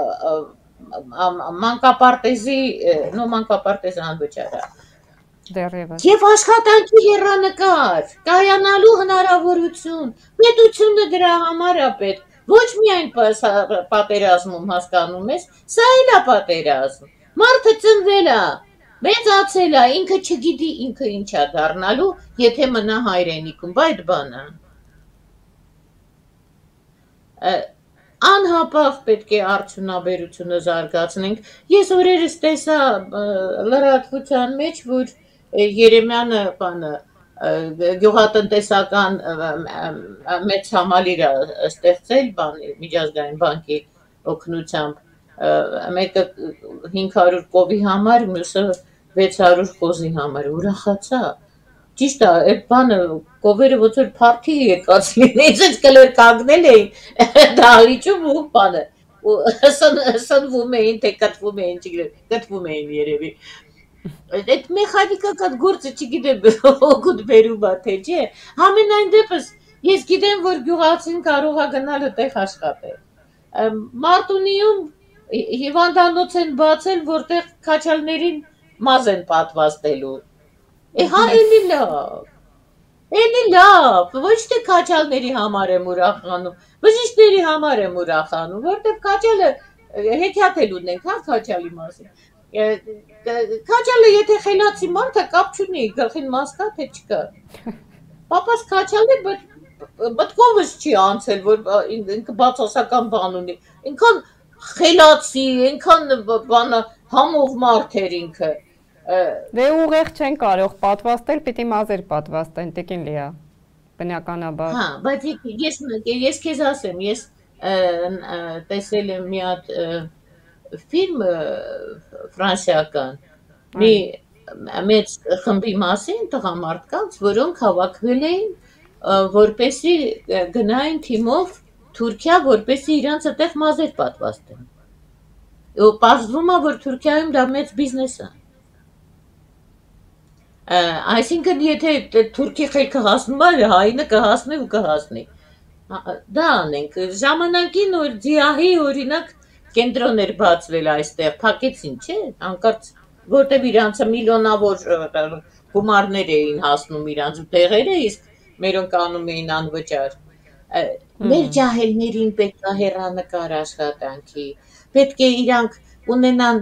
մանկապարտեզի, նո մանկապարտեզը անվճար է, և աշխատանքի հեռանկար, կայանալու հնարավորություն, պետությունը դրա համար է պետք, ոչ միայն պատերազմում հասկանում ես, սա էլ է պատերազմ, մարդը ծնվել է, մեծացել է, ինքը չգիտի ինքը ինչ է դառնալու, եթե մնա հայրենիքում, բայց բանը, անհապաղ պետք է արդյունաբերությունը զարգացնենք, ես օրերս տեսա լրատվության մեջ, որ Երեմյանը բանը գյուղատնտեսական մեծ համալիր է ստեղծել միջազգային բանկի օգնությամբ, մեկը հինգ հարյուր կովի համար, մյուսը վեց հարյուր խոզի համար, ուրախացա, ճիշտ է, այդ բանը կովերը ոնց որ փարթի եկած լինի, ինձ կլոր կանգնել էին դահլիճում ու բանը, սնվում էին, թե կտվում էին, չգիտեմ, կտվում էին երևի, այդ մեխանիկական գործը չգիտեմ օգուտ բերում է թե չէ, համենայն դեպս ես գիտեմ, որ գյուղացին կարող է գնալ այդտեղ աշխատել, Մարտունիում հիվանդանոց են բացել, որտեղ քաչալներին մազ են պատվաստելու, հա էլի լավ, էլի լավ, ոչ թե քաչալների համար եմ ուրախանում, բժիշկների համար եմ ուրախանում, որտեղ քաչալը հեքիաթ էլ ունենք, հա քաչալի մասին, քաչալը եթե խելացի մարդ է կապ չունի, գլխին մաս կա թե չկա, պապաս քաչալը մտքովս չի անցել, որ ինքը բացասական բան ունի, ինքան խելացի, ինքան համով մարդ էր ինքը, Դե ուղեղ չեն կարող պատվաստել, պիտի մազեր պատվաստեն, տիկին Լիա, բնականաբար։ Հա, բայց ես քեզ ասեմ, ես տեսել եմ մի հատ ֆիլմ ֆրանսիական, մի մեծ խմբի մասին տղամարդկանց, որոնք հավաքվել էին, որպեսզի գնային թիմով Թուրքիա, որպեսզի իրանց այդտեղ մազեր պատվաստեն։ Ու պարզվում է, որ Թուրքիայում դա մեծ բիզնես է։ Այսինքն եթե թուրքի խելքը հասնում է, հայինը կհասնի ու կհասնի։ Դա անենք, ժամանակին որ ՁԻԱՀ-ի օրինակ կենտրոն էր բացվել այստեղ, փակեցին, չէ՞, հանկարծ որտեղ իրանցը միլիոնավոր գումարներ էին հասնում իրանց տեղերը, իսկ մերոնք անում էին անվճար։ Մեր ջահելներին պետք է հեռանկար աշխատանքի, պետք է իրանք ունենան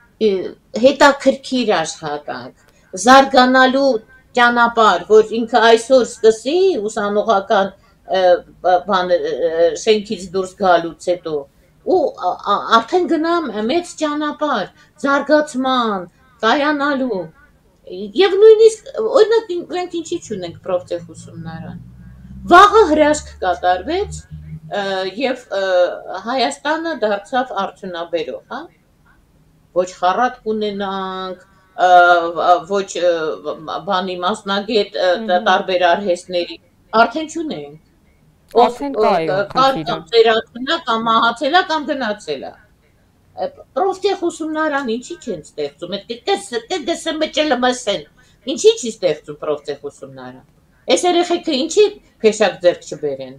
հետաքրքիր աշխատանք, զարգանալու ճանապարհ, որ ինքը այսօր սկսի ուսանողական բան շենքից դուրս գալուց հետո ու արդեն գնա մեծ ճանապարհ զարգացման, կայանալու եւ նույնիսկ օրինակ մենք ինչի չունենք պրոֆտեխ ուսումնարան։ Վաղը հրաշք կատարվեց եւ Հայաստանը դարձավ արդյունաբերող, հա։ Ոչ խառատ կունենանք, ոչ բանի մասնագետ տարբեր արհեստների, արդեն չունենք։ Արդեն կա կամ ծերացնա, կամ մահացելա, կամ գնացելա։ Պրոֆտեխ ուսումնարան ինչի չեն ստեղծում, այդ ԴՍՄՃ-ԼՄՍ-ն ինչի չի ստեղծում պրոֆտեխ ուսումնարան։ Այս երեխեքը ինչի փեշակ ձեռք չբերեն։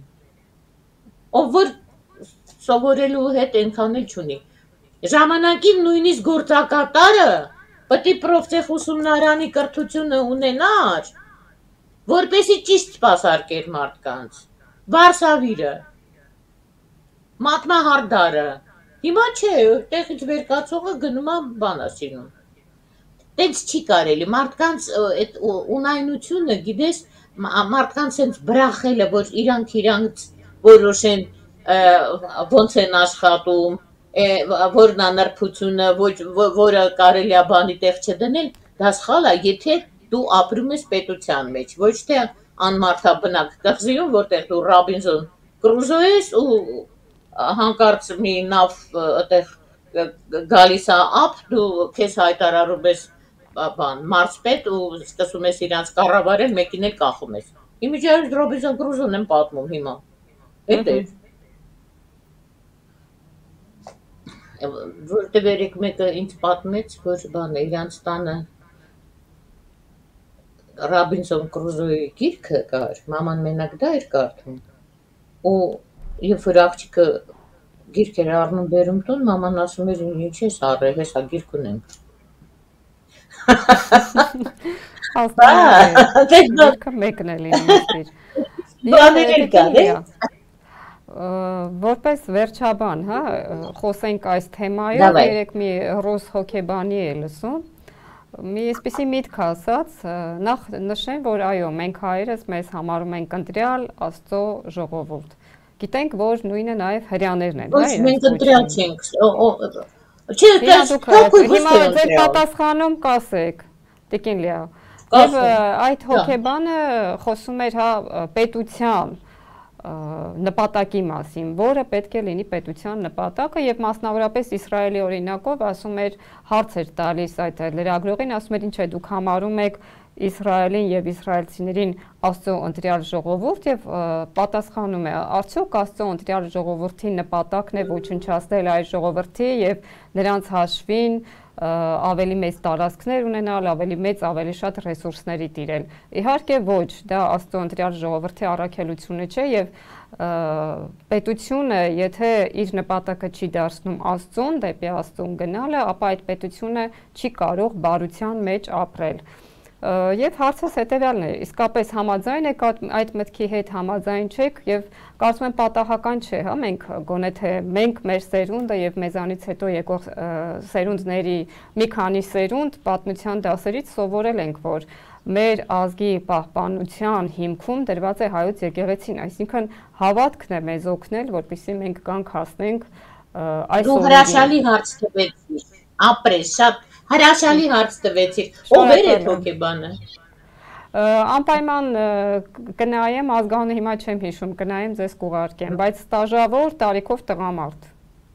Ով որ սովորելու հետ այնքան էլ չունի։ Ժամանակին նույնիսկ գործակատարը պետք է պրոֆտեխ ուսումնարանի կրթությունը ունենար, որպեսզի ճիշտ սպասարկեր մարդկանց։ Վարսավիրը, մատնահարդարը, հիմա չէ, տեղից վերկացողը գնում է բանասիրում։ Տենց չի կարելի, մարդկանց այդ ունայնությունը, գիտես, մարդկանց հենց բրախելը, որ իրանք իրանք որոշեն ոնց են աշխատում, որն է նրբությունը, որը կարելի է բանի տեղ չդնել, դա սխալ է, եթե դու ապրում ես պետության մեջ, ոչ թե անմարդաբնակ կղզիում, որտեղ դու Ռոբինզոն Կրուզո ես ու հանկարծ մի նավ այդտեղ գալիս է ափ, դու քեզ հայտարարում ես բան մարզպետ ու սկսում ես իրանց կառավարել, մեկին էլ կախում ես։ Իմիջիայլոց Ռոբինզոն Կրուզոն եմ պատմում հիմա։ Էդ է։ Որտեղ երեք մեկը ինձ պատմեց, որ բան է իրանց տանը Ռոբինզոն Կրուզոյի գիրքը կար, մաման մենակ դա էր կարդում։ Ու երբ որ աղջիկը գիրքեր առնում բերում տուն, մաման ասում էր ինչ ես առել, հեսա գիրք ունենք։ Գիրքը մեկն է լինում։ Բաներ կան, է։ Որպես վերջաբան, հա, խոսենք այս թեմայով, երեք մի ռուս հոկեբանի է լսում։ Մի այսպիսի միտք ասած, նախ նշեմ, որ այո, մենք հայերս մեզ համարում ենք ընտրյալ Աստծո ժողովուրդ։ Գիտենք, որ նույնը նաև հրեաներն են, հա։ Ոչ, մենք ընտրյալ չենք։ Չէ, հիմա ձեր պատասխանում կասեք, Տիկին Լիա։ Եվ այդ հոկեբանը խոսում էր հա պետության նպատակի մասին, որը պետք է լինի պետության նպատակը եւ մասնավորապես Իսրայելի օրինակով ասում էր հարց էր տալիս այդ լրագրողին, ասում էր ինչ է դուք համարում եք Իսրայելին եւ իսրայելցիներին Աստծո ընտրյալ ժողովուրդ եւ պատասխանում է արդյոք Աստծո ընտրյալ ժողովրդի նպատակն է ոչնչացնել այս ժողովրդի եւ նրանց հաշվին ավելի մեծ տարածքներ ունենալ, ավելի մեծ, ավելի շատ ռեսուրսների տիրել։ Իհարկե ոչ, դա Աստծո ընտրյալ ժողովրդի առաքելությունը չէ եւ պետությունը, եթե իր նպատակը չի դարձնում Աստծուն, դեպի Աստծուն գնալը, ապա այդ պետությունը չի կարող բարության մեջ ապրել։ Եվ հարցս հետևյալն է, իսկապես համաձայն եք այդ մտքի հետ, համաձայն չեք եւ կարծում եմ պատահական չէ, հա, մենք գոնե թե մենք մեր սերունդը եւ մեզանից հետո եկող սերունդների մի քանի սերունդ պատմության դասերից սովորել ենք, որ մեր ազգի պահպանության հիմքում դրված է հայոց եկեղեցին, այսինքն հավատքն է մեզ օգնել, որպեսզի մենք կանք հասնենք այս Դու հրաշալի հարց տվեցիր, ապրես, շատ հրաշալի հարց տվեցիր, ով էր այդ հոկեբանը։ Անպայման կնայեմ, ազգանունը հիմա չեմ հիշում, կնայեմ ձեզ կուղարկեմ, բայց ստաժավոր տարիքով տղամարդ։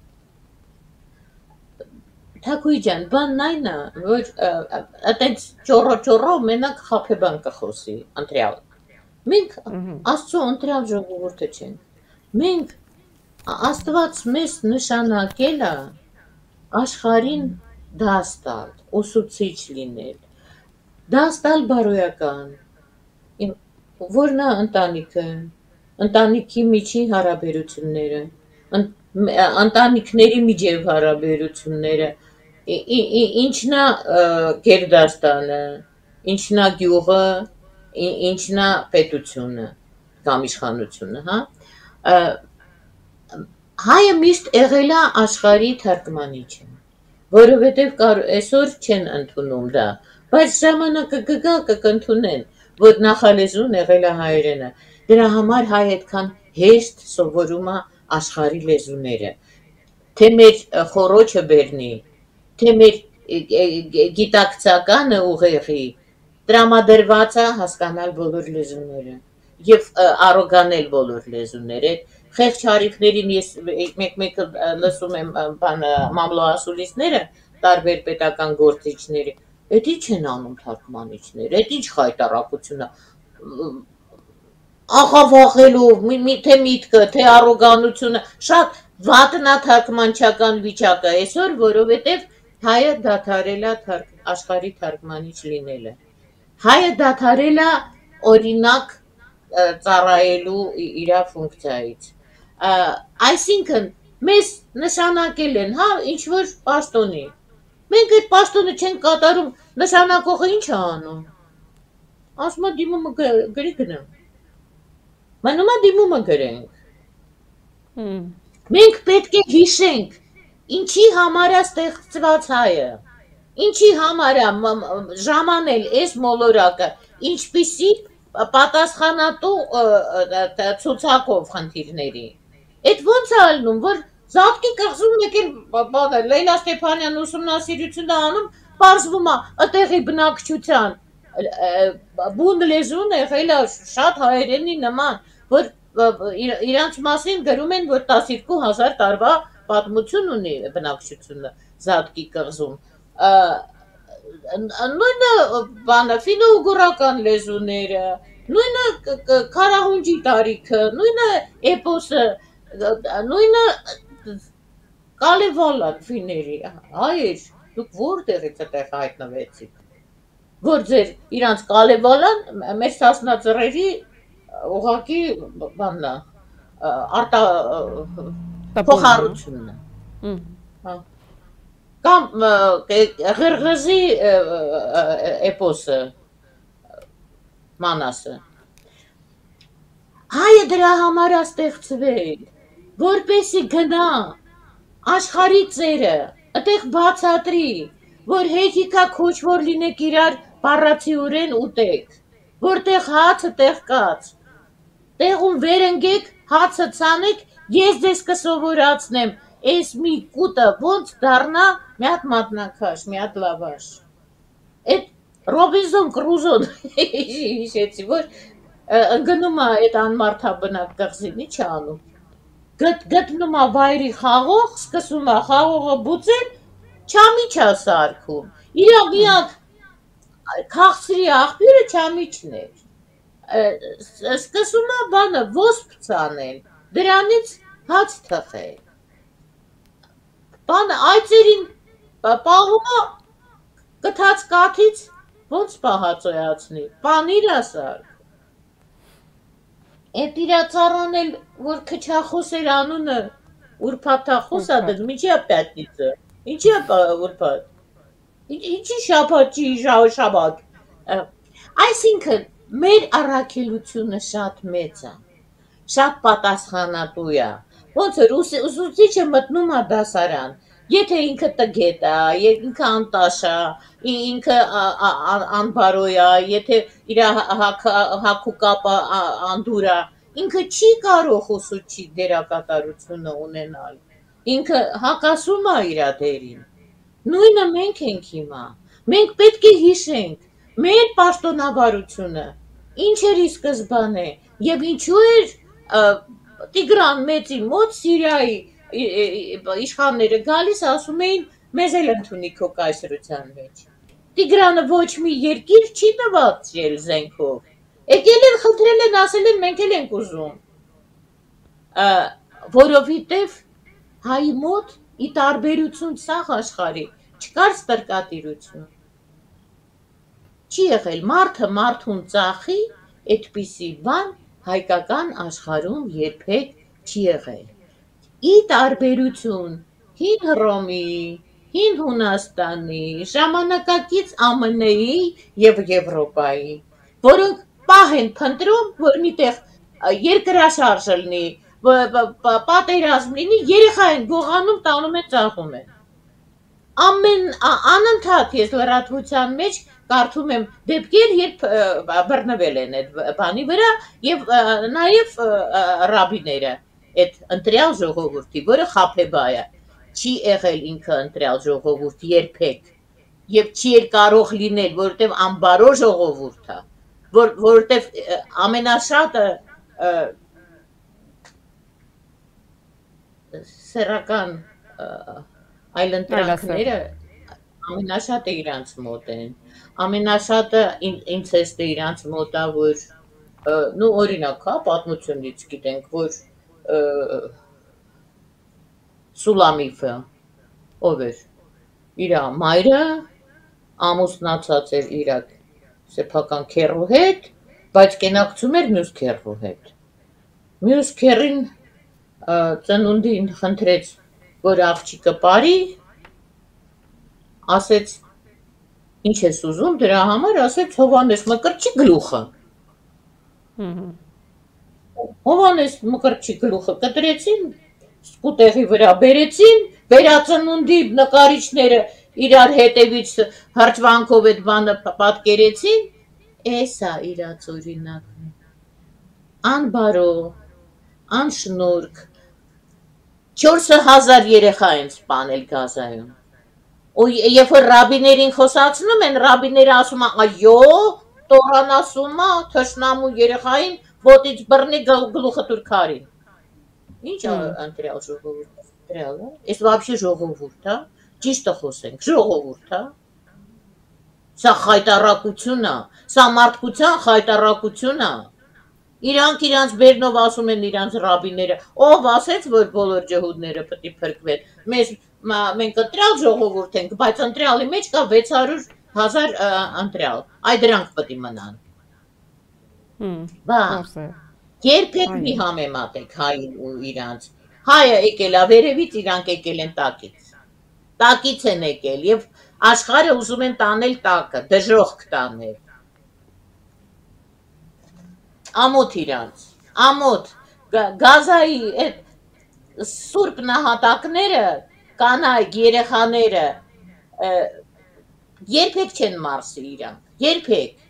Թակուի ջան, բանն այն է, որ այտենց ճոռո-ճոռո մենակ խաբեբան կխոսի, ընտրյալ։ Մենք Աստծո ընտրյալ ժողովուրդը չենք։ Մենք Աստված մեզ նշանակել է աշխարհին դաս տալ, ուսուցիչ լինել, դա ստալ բարոյական, որն է ընտանիքը, ընտանիքի միջին հարաբերությունները, ընտանիքների միջև հարաբերությունները, ինչն է գերդաստանը, ինչն է գյուղը, ինչն է պետությունը կամ իշխանությունը, հա։ Հայը միշտ եղել է աշխարհի թարգմանիչը, որովհետև այսօր չեն ընդունում դա, բայց ժամանակը կգա կընդունեն, որ նախալեզուն եղել է հայերենը, դրա համար հայ այդքան հեշտ սովորում է աշխարհի լեզուները, թե մեր խորոչը բերնի, թե մեր գիտակցականը ուղեղի, տրամադրված է հասկանալ բոլոր լեզուները եւ առոգանել բոլոր լեզուները։ Խեղճ հարիվներին ես մեկ-մեկ լսում եմ բանը մամլոասուլիսները, տարբեր պետական գործիչների, այդ ի՞նչ են անում թարգմանիչները, այդ ի՞նչ խայտարակություն է, աղավաղելով, թե միտքը, թե առոգանությունը, շատ վատն է թարգմանչական վիճակը այսօր, որովհետև հայը դադարել է աշխարհի թարգմանիչ լինելը։ Հայը դադարել է օրինակ ծառայելու իր ֆունկցիայից։ Այսինքն մեզ նշանակել են, հա, ինչ որ պաշտոնի։ Մենք այդ պաշտոնը չենք կատարում, նշանակողը ինչ է անում։ Ասում է դիմումը գրի գնամ։ Մնում է դիմումը գրենք։ Մենք պետք է հիշենք, ինչի համար է ստեղծված հայը, ինչի համար է ժամանել այս մոլորակը, ինչպիսի պատասխանատու ցուցակով խնդիրների։ Այդ ոնց է ալնում, որ Զատկի կղզում եկել Լեյլա Ստեփանյան ուսումնասիրություն է անում, պարզվում է այդտեղի բնակչության բուն լեզուն եղել է շատ հայերենի նման, որ իրանց մասին գրում են, որ տասնյոթ հազար տարվա պատմություն ունի բնակչությունը Զատկի կղզում։ Նույնը բանը ֆինո-ուգուրական լեզուները, նույնը քարահունջի տարիքը, նույնը էպոսը, նույնը Կալեվալան ֆիների, հայեր, դուք որտեղից այդտեղ հայտնվեցիք, որ ձեր իրանց Կալեվալան մեր սասնածռերի ուղղակի բանն է, արտա փոխառությունն է։ Կամ Ղրղզի էպոսը, Մանասը։ Հայը դրա համար է ստեղծվել, որպեսի գնա աշխարհի ծերը, այդտեղ բացատրի, որ հետիքա քոչ որ լինեք իրար բառացիորեն ուտեք, որտեղ հացը տեղ կաց, տեղում վեր ընկեք, հացը ցանեք, ես ձեզ կսովորացնեմ, այս մի կուտը ոնց դառնա մի հատ մատնաքաշ, մի հատ լավաշ։ Այդ Ռոբինզոն Կրուզոն հիշեցի, որ ընկնում է այդ անմարդաբնակ կղզին, ի՞նչ է անում։ Գտնում է վայրի խաղող, սկսում է խաղողը բուծել, չամիչ է սարքում։ Իր միակ քաղցրի աղբյուրը չամիչն էր։ Սկսում է բանը ոսպ ցանել, դրանից հաց թխել։ Բանը այծերին պահում է կթած կաթից ոնց պահածոյացնի, պանիր է սարքում։ Էդ իրա ծառան էլ, որ քչախոս էր անունը, ուրփաթախոս է դες, ինչի է պյատնիցը, ինչի է ուրփաթ, ինչի շաբաթ, շաբաթ։ Այսինքն, մեր առաքելությունը շատ մեծ է, շատ պատասխանատու է, ոնց էր ուսուցիչը մտնում է դասարան, եթե ինքը տգետ է, ինքը անտաշ է, ինքը անբարոյ է, եթե իր հագուկապը անդուր է, ինքը չի կարող ուսուցչի դերակատարությունը ունենալ, ինքը հակասում է իր դերին, նույնը մենք ենք հիմա, մենք պետք է հիշենք մեր պաշտոնավարությունը, ինչ էր ի սկզբանե, և ինչու էր Տիգրան մեծի մոտ Սիրիայի իշխանները գալիս ասում էին մեզ էլ ընդունի քո կայսրության մեջ։ Տիգրանը ոչ մի երկիր չի նվաճել զենքով։ Եկել են խնդրել են, ասել են մենք էլ ենք ուզում։ Որովհետև հայի մոտ ի տարբերություն սաղ աշխարհի չկար ստրկատիրություն։ Չի եղել մարդը մարդուն ծախի, այդպիսի բան հայկական աշխարհում երբեք չի եղել։ Ի տարբերություն հին Հռոմի, հին Հունաստանի, ժամանակակից ԱՄՆ -ի եւ Եվրոպայի, որոնք պահ են փնտրում, որ միտեղ երկրաշարժ լինի, պատերազմ լինի, երեխա են գողանում, տանում են, ծախում են։ Ամեն անընդհատ ես լրատվության մեջ կարդում եմ դեպքեր, երբ բռնվել են այդ բանի վրա եւ նաեւ ռաբիները, այդ ընտրյալ ժողովրդի, որը խաբեբա է, չի եղել ինքը ընտրյալ ժողովուրդ երբեք եւ չի էլ կարող լինել, որովհետեւ անբարո ժողովուրդ է, որ որովհետեւ ամենաշատը սեռական այլընտրանքները ամենաշատը իրանց մոտ են, ամենաշատը ինցեստը իրանց մոտ է, որ նու օրինակ հա պատմությունից գիտենք, որ Սուլամիֆը ով էր, իր մայրը ամուսնացած էր իր սեփական քեռու հետ, բայց կենակցում էր մյուս քեռու հետ։ Մյուս քեռին ծնունդին խնդրեց, որ աղջիկը բարի, ասեց, ինչ ես ուզում, դրա համար ասեց Հովանես Մկրտչի գլուխը։ Հովանես Մկրտչի գլուխը կտրեցին, սկուտեղի վրա բերեցին, վերածնունդի նկարիչները իրար հետևից հրճվանքով այդ բանը պատկերեցին, էս է իրաց օրինակն։ Անբարո, անշնորհք, չորս հազար երեխա են սպանել Գազայում։ Երբ որ ռաբիներին խոսացնում են, ռաբիները ասում են, այո, Տորան ասում է, թշնամու երեխային ոտից բռնի գլուխը տուր քարին։ Ինչ ընտրյալ ժողովուրդ, ընտրյալ է։ Էս вообще ժողովուրդ է, ճիշտը խոսենք, ժողովուրդ է։ Սա խայտարակություն է, սա մարդկության խայտարակություն է։ Իրանք իրանց բերնով ասում են իրանց ռաբիները, ով ասեց, որ բոլոր ջհուդները պետք է փրկվեն։ Մեզ մենք ընտրյալ ժողովուրդ ենք, բայց ընտրյալի մեջ կա վեց հարյուր հազար ընտրյալ։ Այ դրանք պետք է մնան։ Բա, երբեք մի համեմատեք հային ու իրանց։ Հայը եկել է վերևից, իրանք եկել են տակից։ Տակից են եկել եւ աշխարհը ուզում են տանել տակը, դժոխք տանել։ Ամոթ իրանց, ամոթ, Գազայի այդ սուրբ նահատակները, կանայք, երեխաները, երբեք չեն մարսի իրանք, երբեք։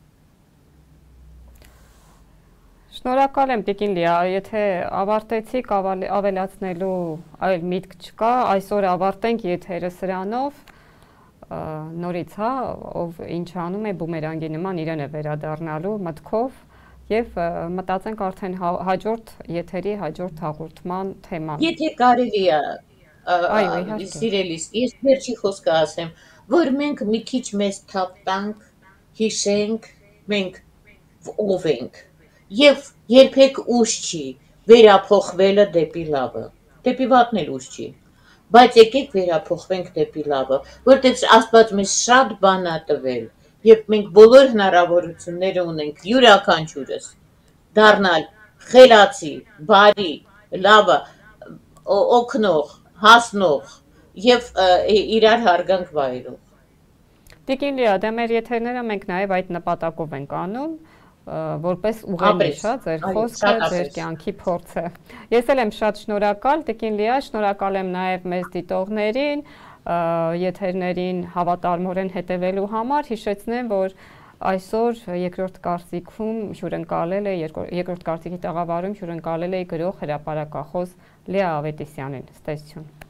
Շնորհակալ եմ Տիկին Լիա, եթե ավարտեցիք ավելացնելու այլ միտք չկա, այսօր ավարտենք եթերը սրանով, նորից հա, ով ինչ անում է բումերանգի նման իրեն է վերադառնալու մտքով եւ մտածենք արդեն հաջորդ եթերի հաջորդ հաղորդման թեման։ Եթե կարելի է, սիրելիս, ես վերջի խոսքը ասեմ, որ մենք մի քիչ մեզ թափտանք, հիշենք, մենք ով ենք եւ երբեք ուշ չի վերափոխվելը դեպի լավը, դեպի վատն էլ ուշ չի, բայց եկեք վերափոխվենք դեպի լավը, որտեղ Աստված մեզ շատ բան է տվել եւ մենք բոլոր հնարավորությունները ունենք յուրաքանչյուրս դառնալ խելացի, բարի, լավը, օգնող, հասնող եւ իրար հարգանք վայելող։ Տիկին Լիա, դե մեր եթերները մենք նաեւ այդ նպատակով ենք անում, որպես ուղենիշ, հա, ձեր խոսքը, ձեր կյանքի փորձը։ Ես էլ եմ շատ շնորհակալ, Տիկին Լիա, շնորհակալ եմ նաեւ մեզ դիտողներին, եթերներին հավատարմորեն հետևելու համար, հիշեցնեմ, որ այսօր երկրորդ կարծիքում հյուրընկալել է, երկրորդ կարծիքի տաղավարում հյուրընկալել է գրող հրապարակախոս Լիա Ավետիսյանին։ Ստեսություն։